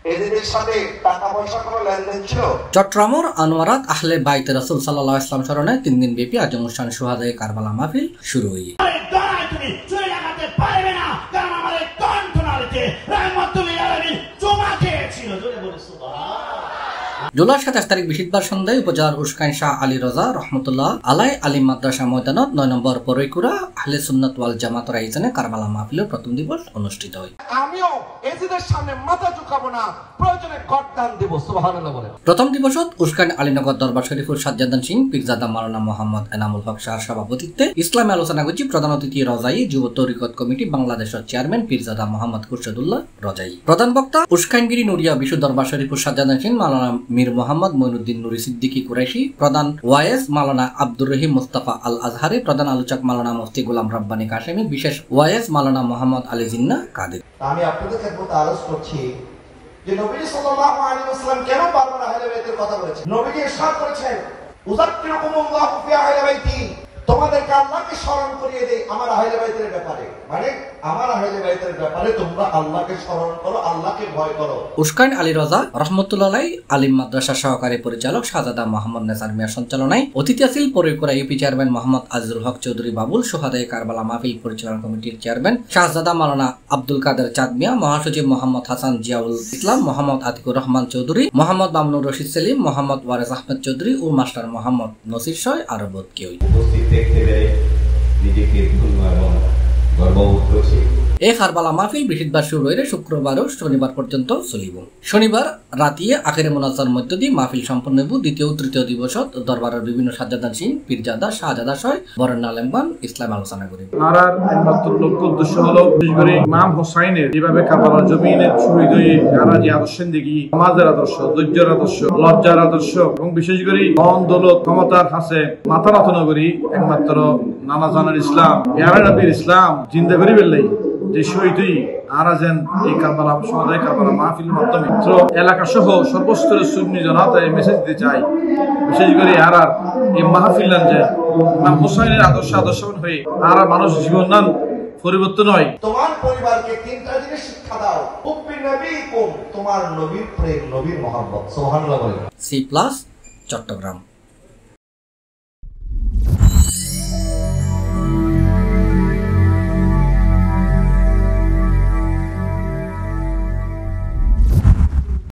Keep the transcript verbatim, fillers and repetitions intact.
চট্টগ্রামের আনোয়ারাত আহলে বাইতে রাসূল সাল্লাল্লাহু আলাইহি ওয়াসাল্লাম স্মরণে তিন দিন ব্যাপী আজ অনুষ্ঠান শুহাদায়ে কারবালা মাহফিল শুরু হই। জুলাই সাতাশ তারিখ বৃহস্পতিবার সন্ধ্যায় উপজেলার উস্কাইন শাহ আলী রজা রহমতুল্লাহ আলাই আলিম মাদ্রাসা ময়দানত নয় নম্বর পরৈকুড়া আহলে সুন্নাত ওয়াল জামাতের আয়োজনে কারবালা মাহফিলের প্রথম দিবস অনুষ্ঠিত হয়। আমিও এজিদের সামনে মাথা ঝুঁকাবো না, প্রয়োজনে গর্দান দেব। সুবহানাল্লাহ বলেন। প্রথম দিবসত উস্কাইন আলীনগর দরবার শরীফুল সাজ্জাদান সিং পীরজাদা মাওলানা মোহাম্মদ এনামুল হক শাহর সভাপতিত্বে ইসলামী আলোচনা করছি প্রধান অতিথি রজাই যুব তরিকত কমিটি বাংলাদেশের চেয়ারম্যান পীরজাদা মোহাম্মদ খুরশেদুল্লাহ রজাই। প্রধান বক্তা উস্কাইনগিরি নুরিয়া বিশ্ব দরবার শরীফুল সাজ্জাদান সিং মাওলানা মীর মোহাম্মদ মঈনুদ্দিন নুরি সিদ্দিকী কুরাইশি, প্রধান ওয়াইস মাওলানা আব্দুর রহিম মুস্তাফা আল আজহারি, প্রধান আলোচক মাওলানা মুফতি গোলাম রাব্বানী কাশেমি, বিশেষ ওয়াইস মাওলানা মোহাম্মদ আলী জিন্নাহ কাদের। আমি আপনাদের খেদমতে আরজ করছি যে নবী সাল্লাল্লাহু আলাইহি ওয়াসাল্লাম কেন বারবার আহলে বাইতের কথা বলেছেন। নবীজি ইরশাদ করেছেন, উযাক্কিরুকুমুল্লাহু ফি আহলি বাইতি, তোমাদেরকে আল্লাহকে স্মরণ করিয়ে দেই আমার আহলে বাইতের ব্যাপারে, মানে আমার আহলে বাইতের ব্যাপারে তোমরা আল্লাহকে স্মরণ করো, আল্লাহকে ভয় করো। উস্কাইন আলী রজা রহমতুল্লাহ আলাইহি আলিম মাদ্রাসা সহকারী পরিচালক শাহজাদা মোহাম্মদ নেসার মিয়ার সঞ্চালনায় অতিথি আছেন পরৈকুড়া ইউপি চেয়ারম্যান মোহাম্মদ আজিজুল হক চৌধুরী বাবুল, শুহাদায়ে কারবালা মাহফিল পরিচালনা কমিটির চেয়ারম্যান শাহজাদা মাওলানা আব্দুল কাদের চাঁদ মিয়া, মহাসচিব মোহাম্মদ হাসান জিয়াউল ইসলাম, মোহাম্মদ আতিকুর রহমান চৌধুরী, মোহাম্মদ মামুনুর রশিদ সেলিম, মোহাম্মদ ওয়ারেস আহমেদ চৌধুরী ও মাস্টার মোহাম্মদ নসির সহ আরো বোধ কেউ এই কারবালা মাহফিল বৃহস্পতিবার শুরু হয়ে শুক্রবার ও শনিবার পর্যন্ত চলিব। শনিবার রাতিয়ে আখেরে মোনাজাতের মধ্য দিয়ে মাহফিল সম্পন্ন হইব। দ্বিতীয় তৃতীয় দিবসত দরবারের বিভিন্ন সাজ্জাদান সিং পীরজাদা শাহজাদা সহ বরেণ্য আলেমগণ ইসলাম আলোচনা করিব। নারার একমাত্র লক্ষ্য উদ্দেশ্য হলো বিশেষ করে ইমাম হোসাইনের যেভাবে কারবালার জমিনে শহীদ হয়ে যারা যে আদর্শের দিকে সমাজের আদর্শ, ধৈর্যের আদর্শ, লজ্জার আদর্শ এবং বিশেষ করে ধন দৌলত ক্ষমতার কাছে মাথা নত নগরী একমাত্র নানা জানের ইসলাম ইয়ারা নবীর ইসলাম জিন্দা করি বেললেই যে শহীদ আরা যেন এই কারবালা শুহাদায়ে কারবালা মাহফিলের মাধ্যমে এলাকা সহ সর্বস্তরের সুন্নি জনতায় মেসেজ দিতে চাই। বিশেষ করে আরা এই মাহফিল যে ইমাম হোসাইনের আদর্শ আদর্শবান হয়ে আরা মানুষ জীবন নান পরিবর্তন হয়। তোমার পরিবারকে তিনটা জিনিস শিক্ষা দাও, হুব্বি নবীকুম, তোমার নবীর প্রেম, নবীর মহব্বত। সুবহানাল্লাহ বলেন। C plus Chittagong.